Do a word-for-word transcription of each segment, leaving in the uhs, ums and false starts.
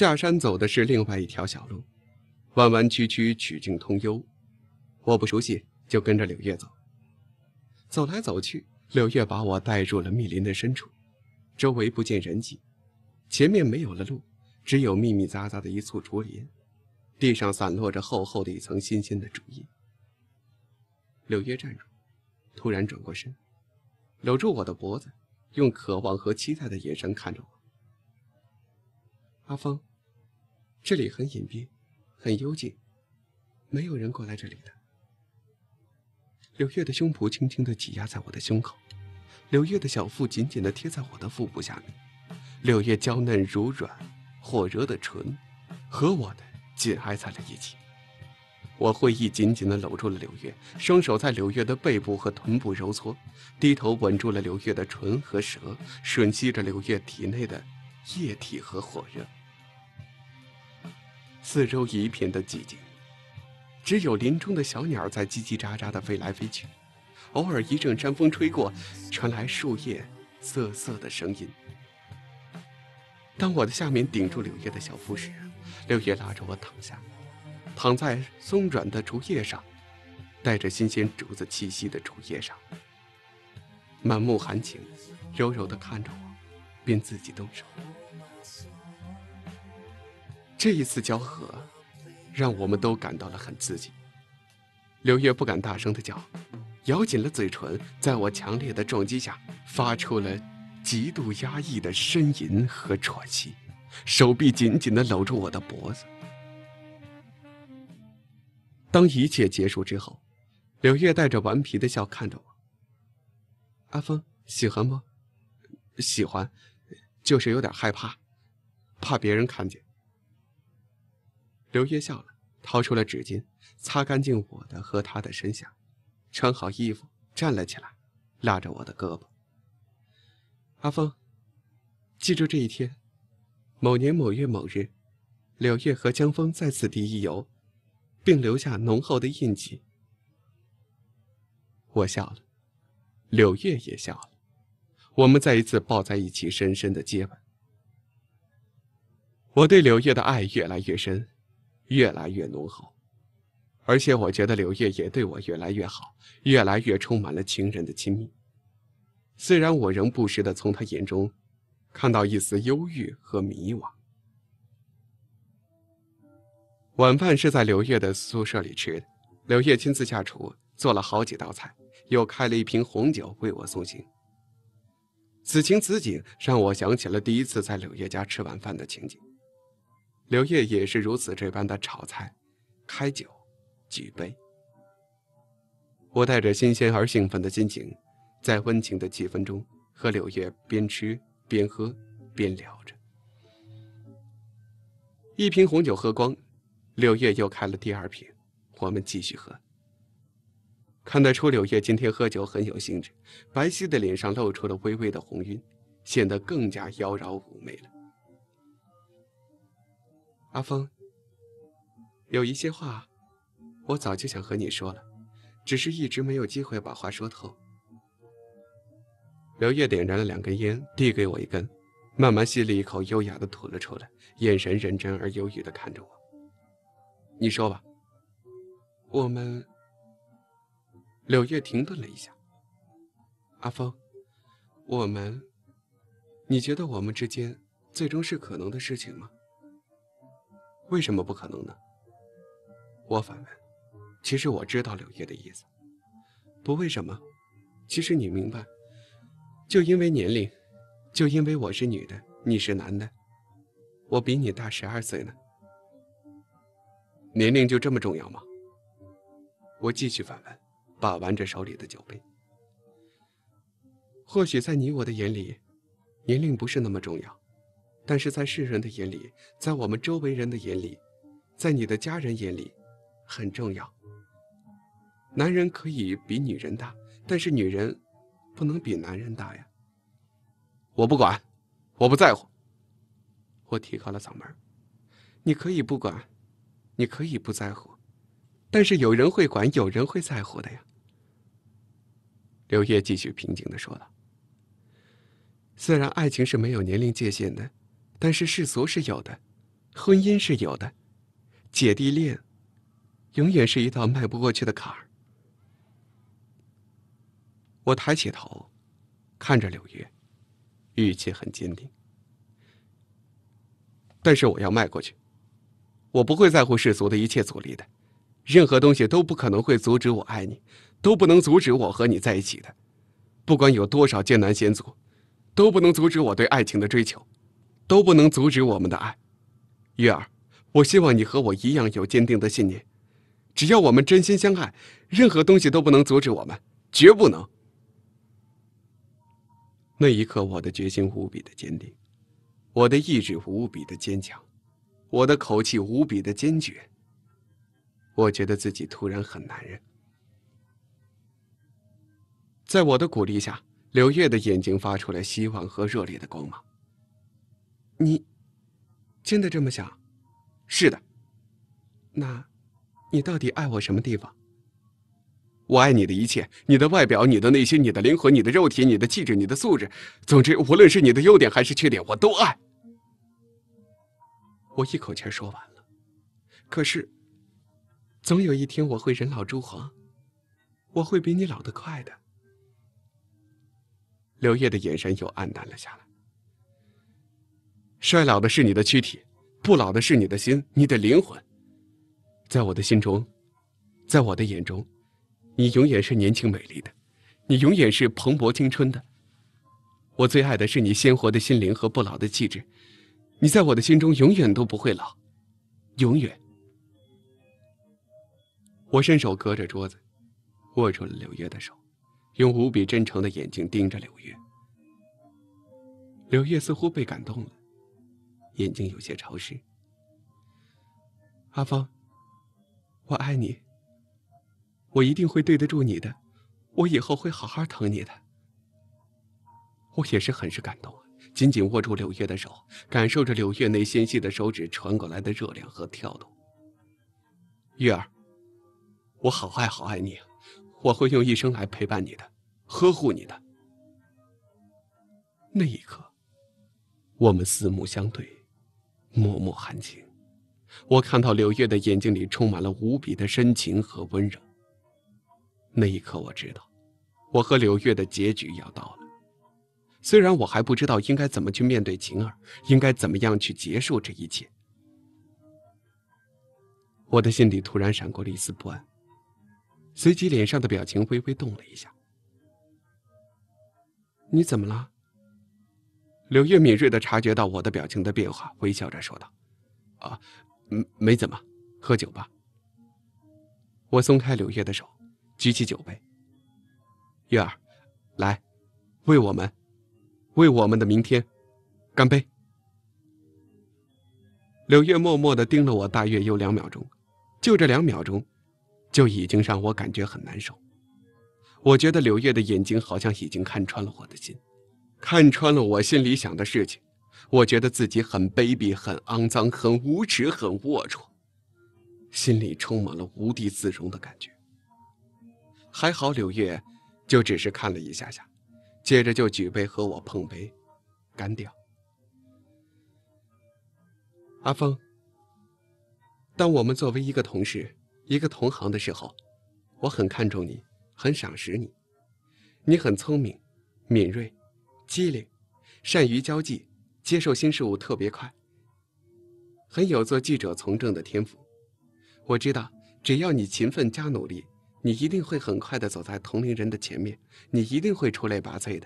下山走的是另外一条小路，弯弯曲曲，曲径通幽。我不熟悉，就跟着柳叶走。走来走去，柳叶把我带入了密林的深处，周围不见人迹，前面没有了路，只有密密匝匝的一簇竹林，地上散落着厚厚的一层新鲜的竹叶。柳叶站住，突然转过身，搂住我的脖子，用渴望和期待的眼神看着我。阿峰，这里很隐蔽，很幽静，没有人过来这里的。柳叶的胸脯轻轻地挤压在我的胸口，柳叶的小腹紧紧地贴在我的腹部下面，柳叶娇嫩如软、火热的唇和我的紧挨在了一起。我会意紧紧地搂住了柳叶，双手在柳叶的背部和臀部揉搓，低头吻住了柳叶的唇和舌，吮吸着柳叶体内的液体和火热。四周一片的寂静，只有林中的小鸟在叽叽喳喳地飞来飞去，偶尔一阵山风吹过，传来树叶瑟瑟的声音。当我的下面顶住柳叶的小腹时，柳叶拉着我躺下，躺在松软的竹叶上，带着新鲜竹子气息的竹叶上，满目含情，柔柔地看着我，便自己动手。这一次交合，让我们都感到了很刺激。柳叶不敢大声地叫，咬紧了嘴唇，在我强烈的撞击下，发出了极度压抑的呻吟和喘息，手臂紧紧地搂住我的脖子。当一切结束之后，柳叶带着顽皮的笑看着我。阿峰，喜欢吗？喜欢，就是有点害怕，怕别人看见。柳叶笑了，掏出了纸巾，擦干净我的和他的身下，穿好衣服，站了起来，拉着我的胳膊。阿峰，记住这一天，某年某月某日，柳叶和江枫在此地一游，并留下浓厚的印记。我笑了，柳叶也笑了，我们再一次抱在一起，深深的接吻。我对柳叶的爱越来越深，越来越浓厚，而且我觉得柳叶也对我越来越好，越来越充满了情人的亲密。虽然我仍不时地从他眼中看到一丝忧郁和迷惘。晚饭是在柳叶的宿舍里吃的，柳叶亲自下厨，做了好几道菜，又开了一瓶红酒为我送行。此情此景让我想起了第一次在柳叶家吃晚饭的情景。柳叶也是如此这般的炒菜、开酒、举杯。我带着新鲜而兴奋的心情，在温情的气氛中和柳叶边吃边喝边聊着。一瓶红酒喝光，柳叶又开了第二瓶，我们继续喝。看得出柳叶今天喝酒很有兴致，白皙的脸上露出了微微的红晕，显得更加妖娆妩媚了。阿峰，有一些话我早就想和你说了，只是一直没有机会把话说透。柳叶点燃了两根烟，递给我一根，慢慢吸了一口，优雅地吐了出来，眼神认真而忧郁地看着我。你说吧。我们……柳叶停顿了一下。阿峰，我们……你觉得我们之间最终是可能的事情吗？为什么不可能呢？我反问。其实我知道柳叶的意思。不为什么，其实你明白，就因为年龄，就因为我是女的，你是男的，我比你大十二岁呢。年龄就这么重要吗？我继续反问，把玩着手里的酒杯。或许在你我的眼里，年龄不是那么重要，但是在世人的眼里，在我们周围人的眼里，在你的家人眼里，很重要。男人可以比女人大，但是女人不能比男人大呀。我不管，我不在乎。我提高了嗓门。你可以不管，你可以不在乎，但是有人会管，有人会在乎的呀。柳叶继续平静地说道。虽然爱情是没有年龄界限的，但是世俗是有的。 婚姻是有的，姐弟恋永远是一道迈不过去的坎儿。我抬起头，看着柳月，语气很坚定。但是我要迈过去，我不会在乎世俗的一切阻力的，任何东西都不可能会阻止我爱你，都不能阻止我和你在一起的。不管有多少艰难险阻，都不能阻止我对爱情的追求，都不能阻止我们的爱。月儿，我希望你和我一样有坚定的信念，只要我们真心相爱，任何东西都不能阻止我们，绝不能。那一刻，我的决心无比的坚定，我的意志无比的坚强，我的口气无比的坚决。我觉得自己突然很男人。在我的鼓励下，柳月的眼睛发出了希望和热烈的光芒。你真的这么想？是的。那你到底爱我什么地方？我爱你的一切，你的外表，你的内心，你的灵魂，你的肉体，你的气质，你的素质，总之无论是你的优点还是缺点，我都爱。我一口气说完了。可是总有一天我会人老珠黄，我会比你老得快的。柳叶的眼神又黯淡了下来。衰老的是你的躯体，不老的是你的心，你的灵魂。在我的心中，在我的眼中，你永远是年轻美丽的，你永远是蓬勃青春的。我最爱的是你鲜活的心灵和不老的气质，你在我的心中永远都不会老，永远。我伸手隔着桌子，握住了柳月的手，用无比真诚的眼睛盯着柳月。柳月似乎被感动了，眼睛有些潮湿。阿芳，我爱你，我一定会对得住你的，我以后会好好疼你的。我也是很是感动，紧紧握住柳月的手，感受着柳月那纤细的手指传过来的热量和跳动。月儿，我好爱好爱你，我会用一生来陪伴你的，呵护你的。那一刻，我们四目相对，脉脉含情。我看到柳月的眼睛里充满了无比的深情和温柔。那一刻，我知道，我和柳月的结局要到了。虽然我还不知道应该怎么去面对晴儿，应该怎么样去结束这一切。我的心里突然闪过了一丝不安，随即脸上的表情微微动了一下。你怎么了？柳月敏锐地察觉到我的表情的变化，微笑着说道：啊，没怎么，喝酒吧。我松开柳月的手，举起酒杯。月儿，来，为我们，为我们的明天，干杯。柳月默默地盯了我大约有两秒钟，就这两秒钟，就已经让我感觉很难受。我觉得柳月的眼睛好像已经看穿了我的心，看穿了我心里想的事情。我觉得自己很卑鄙，很肮脏，很无耻，很龌龊，心里充满了无地自容的感觉。还好柳月就只是看了一下下，接着就举杯和我碰杯，干掉。阿峰，当我们作为一个同事，一个同行的时候，我很看重你，很赏识你。你很聪明、敏锐、机灵，善于交际，接受新事物特别快，很有做记者从政的天赋。我知道，只要你勤奋加努力，你一定会很快地走在同龄人的前面，你一定会出类拔萃的。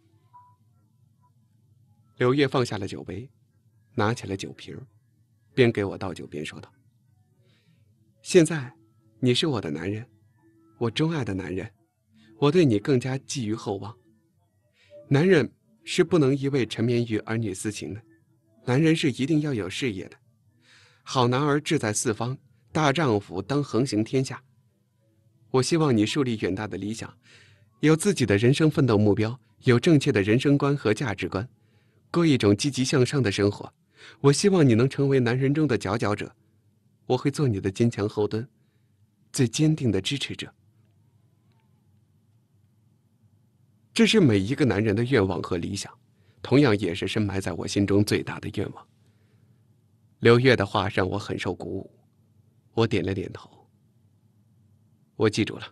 柳月放下了酒杯，拿起了酒瓶，边给我倒酒边说道：现在你是我的男人，我钟爱的男人，我对你更加寄予厚望。男人是不能一味沉湎于儿女私情的，男人是一定要有事业的。好男儿志在四方，大丈夫当横行天下。我希望你树立远大的理想，有自己的人生奋斗目标，有正确的人生观和价值观，过一种积极向上的生活。我希望你能成为男人中的佼佼者，我会做你的坚强后盾，最坚定的支持者。这是每一个男人的愿望和理想，同样也是深埋在我心中最大的愿望。 刘月的话让我很受鼓舞，我点了点头。我记住了，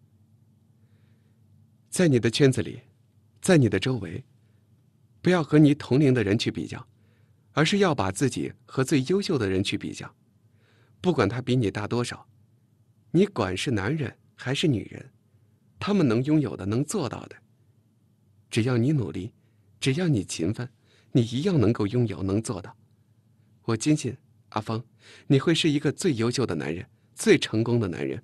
在你的圈子里，在你的周围，不要和你同龄的人去比较，而是要把自己和最优秀的人去比较。不管他比你大多少，你管是男人还是女人，他们能拥有的、能做到的，只要你努力，只要你勤奋，你一样能够拥有、能做到。我坚信，阿芳，你会是一个最优秀的男人，最成功的男人。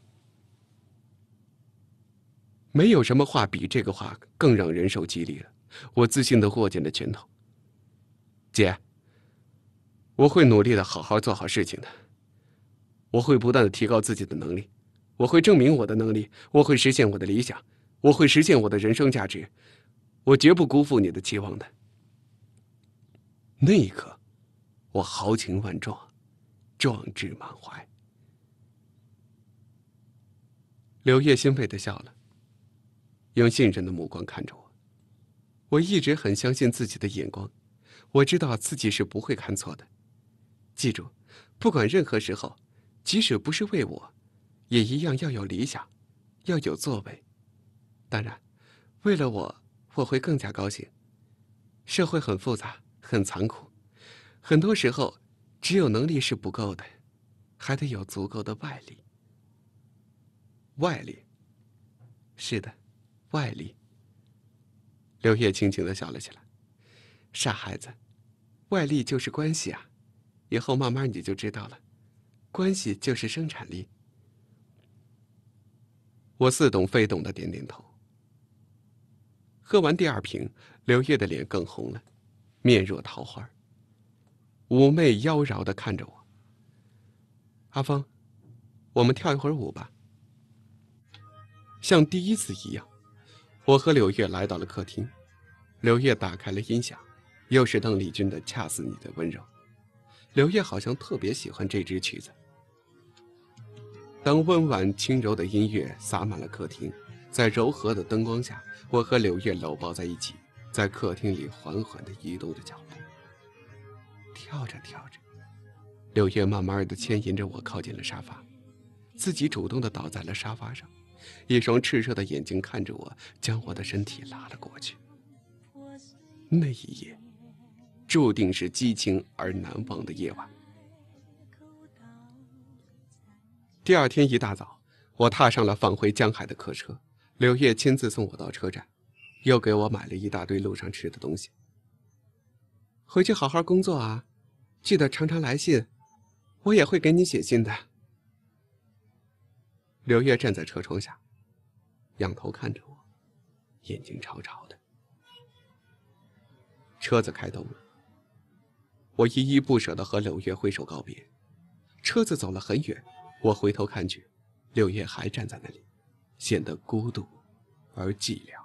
没有什么话比这个话更让人受激励了。我自信地握紧了拳头。姐，我会努力的好好做好事情的。我会不断的提高自己的能力，我会证明我的能力，我会实现我的理想，我会实现我的人生价值，我绝不辜负你的期望的。那一刻，我豪情万状，壮志满怀。柳叶欣慰地笑了，用信任的目光看着我。我一直很相信自己的眼光，我知道自己是不会看错的。记住，不管任何时候，即使不是为我，也一样要有理想，要有作为。当然，为了我，我会更加高兴。社会很复杂，很残酷，很多时候，只有能力是不够的，还得有足够的外力。外力，是的，外力。刘烨轻轻地笑了起来。傻孩子，外力就是关系啊，以后慢慢你就知道了，关系就是生产力。我似懂非懂的点点头。喝完第二瓶，刘烨的脸更红了，面若桃花，妩媚妖娆地看着我。阿芳，我们跳一会儿舞吧。像第一次一样，我和柳月来到了客厅。柳月打开了音响，又是邓丽君的《恰似你的温柔》。柳月好像特别喜欢这支曲子。当温婉轻柔的音乐洒满了客厅，在柔和的灯光下，我和柳月搂抱在一起，在客厅里缓缓地移动着脚步。跳着跳着，柳月慢慢地牵引着我靠近了沙发，自己主动地倒在了沙发上，一双炽热的眼睛看着我，将我的身体拉了过去。那一夜注定是激情而难忘的夜晚。第二天一大早，我踏上了返回江海的客车，柳叶亲自送我到车站，又给我买了一大堆路上吃的东西。回去好好工作啊，记得常常来信，我也会给你写信的。柳叶站在车窗下，仰头看着我，眼睛潮潮的。车子开动了，我依依不舍地和柳叶挥手告别。车子走了很远，我回头看去，柳叶还站在那里，显得孤独而寂寥。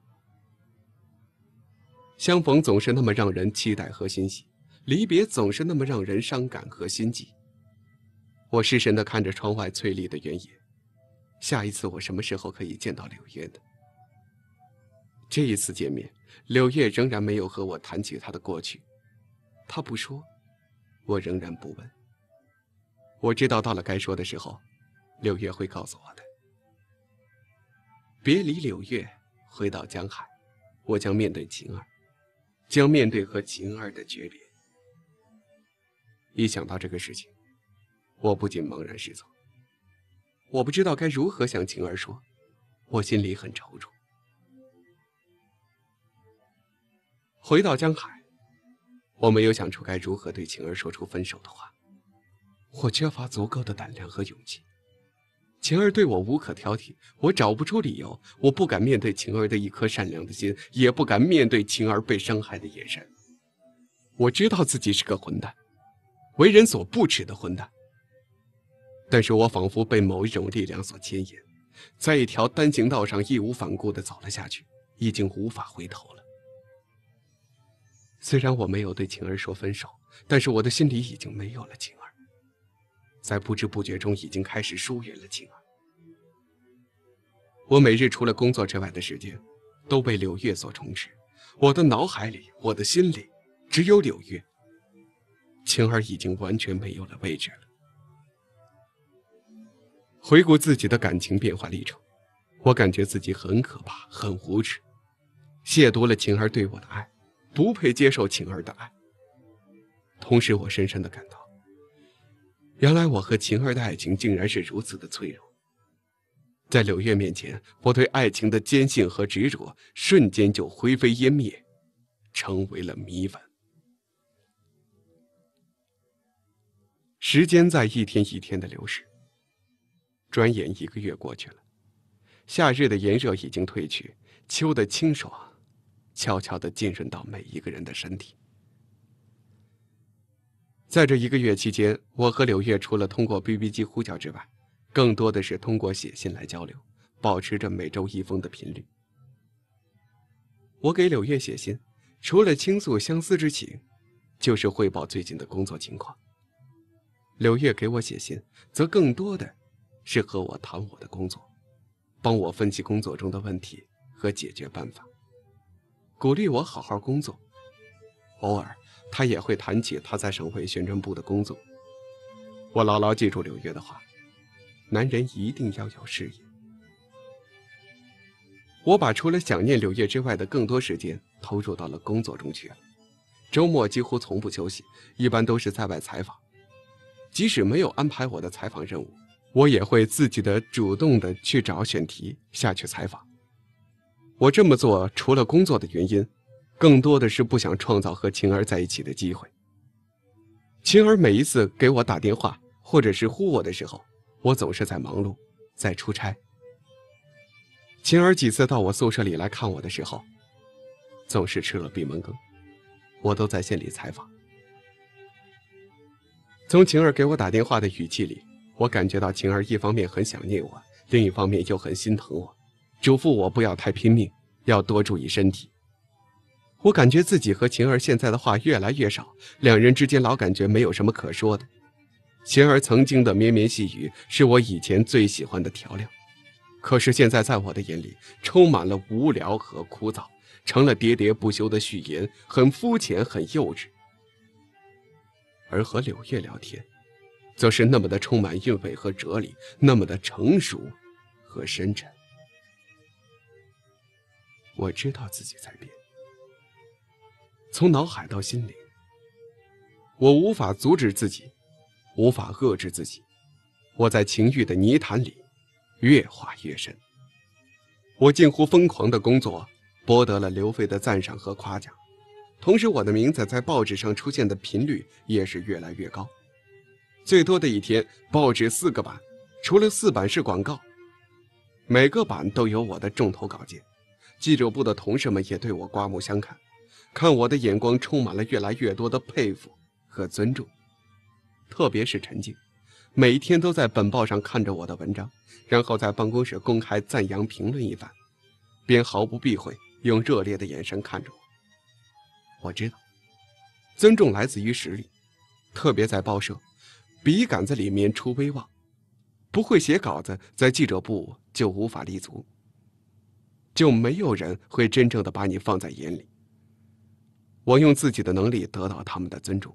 相逢总是那么让人期待和欣喜，离别总是那么让人伤感和心悸。我失神地看着窗外翠绿的原野，下一次我什么时候可以见到柳叶呢？这一次见面，柳叶仍然没有和我谈起他的过去，他不说，我仍然不问。我知道到了该说的时候，柳叶会告诉我的。别离柳叶，回到江海，我将面对晴儿，将面对和晴儿的诀别。一想到这个事情，我不禁茫然失措。我不知道该如何向晴儿说，我心里很踌躇。回到江海，我没有想出该如何对晴儿说出分手的话，我缺乏足够的胆量和勇气。晴儿对我无可挑剔，我找不出理由，我不敢面对晴儿的一颗善良的心，也不敢面对晴儿被伤害的眼神。我知道自己是个混蛋，为人所不齿的混蛋，但是我仿佛被某一种力量所牵引，在一条单行道上义无反顾地走了下去，已经无法回头了。虽然我没有对晴儿说分手，但是我的心里已经没有了晴儿，在不知不觉中已经开始疏远了晴儿。我每日除了工作之外的时间，都被柳叶所充斥。我的脑海里，我的心里，只有柳叶。 晴儿已经完全没有了位置了。回顾自己的感情变化历程，我感觉自己很可怕，很无耻，亵渎了晴儿对我的爱，不配接受晴儿的爱。同时我深深地感到，原来我和晴儿的爱情竟然是如此的脆弱。在柳月面前，我对爱情的坚信和执着瞬间就灰飞烟灭，成为了谜粉。时间在一天一天的流逝，转眼一个月过去了，夏日的炎热已经褪去，秋的清爽悄悄地浸润到每一个人的身体。在这一个月期间，我和柳月除了通过 B B 机呼叫之外，更多的是通过写信来交流，保持着每周一封的频率。我给柳月写信，除了倾诉相思之情，就是汇报最近的工作情况。柳月给我写信，则更多的是和我谈我的工作，帮我分析工作中的问题和解决办法，鼓励我好好工作。偶尔他也会谈起他在省会宣传部的工作。我牢牢记住柳月的话，男人一定要有事业。我把除了想念柳月之外的更多时间投入到了工作中去了。周末几乎从不休息，一般都是在外采访。即使没有安排我的采访任务，我也会自己的主动的去找选题下去采访。我这么做除了工作的原因，更多的是不想创造和晴儿在一起的机会。晴儿每一次给我打电话或者是呼我的时候，我总是在忙碌，在出差。晴儿几次到我宿舍里来看我的时候，总是吃了闭门羹，我都在县里采访。从晴儿给我打电话的语气里，我感觉到晴儿一方面很想念我，另一方面又很心疼我，嘱咐我不要太拼命，要多注意身体。我感觉自己和晴儿现在的话越来越少，两人之间老感觉没有什么可说的。晴儿曾经的绵绵细语是我以前最喜欢的调料，可是现在在我的眼里充满了无聊和枯燥，成了喋喋不休的序言，很肤浅，很幼稚。而和柳月聊天，则是那么的充满韵味和哲理，那么的成熟和深沉。我知道自己在变，从脑海到心灵，我无法阻止自己，无法遏制自己。我在情欲的泥潭里越滑越深。我近乎疯狂的工作博得了刘飞的赞赏和夸奖，同时我的名字在报纸上出现的频率也是越来越高。最多的一天，报纸四个版，除了四版是广告，每个版都有我的重头稿件。记者部的同事们也对我刮目相看，看我的眼光充满了越来越多的佩服和尊重。特别是陈静，每天都在本报上看着我的文章，然后在办公室公开赞扬评论一番，便毫不避讳用热烈的眼神看着我。我知道，尊重来自于实力，特别在报社，笔杆子里面出威望，不会写稿子，在记者部就无法立足，就没有人会真正的把你放在眼里。我用自己的能力得到他们的尊重。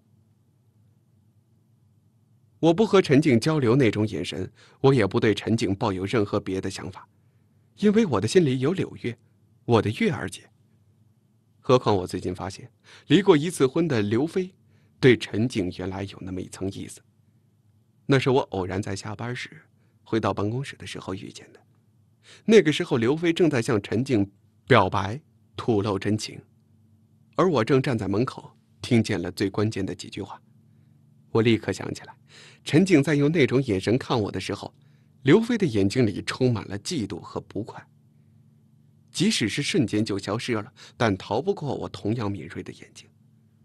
我不和陈静交流那种眼神，我也不对陈静抱有任何别的想法，因为我的心里有柳月，我的月儿姐。何况我最近发现，离过一次婚的刘飞对陈静原来有那么一层意思。那是我偶然在下班时回到办公室的时候遇见的。那个时候刘飞正在向陈静表白，吐露真情，而我正站在门口听见了最关键的几句话。我立刻想起来，陈静在用那种眼神看我的时候，刘飞的眼睛里充满了嫉妒和不快，即使是瞬间就消失了，但逃不过我同样敏锐的眼睛。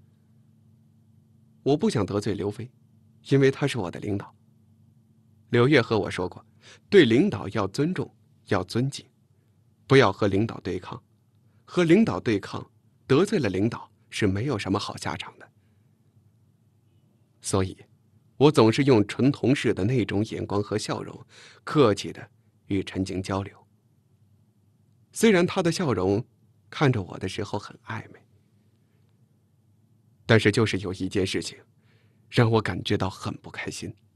我不想得罪刘飞，因为他是我的领导。柳月和我说过，对领导要尊重，要尊敬，不要和领导对抗，和领导对抗，得罪了领导是没有什么好下场的。所以我总是用纯同事的那种眼光和笑容，客气的与陈静交流。虽然他的笑容看着我的时候很暧昧，但是就是有一件事情让我感觉到很不开心。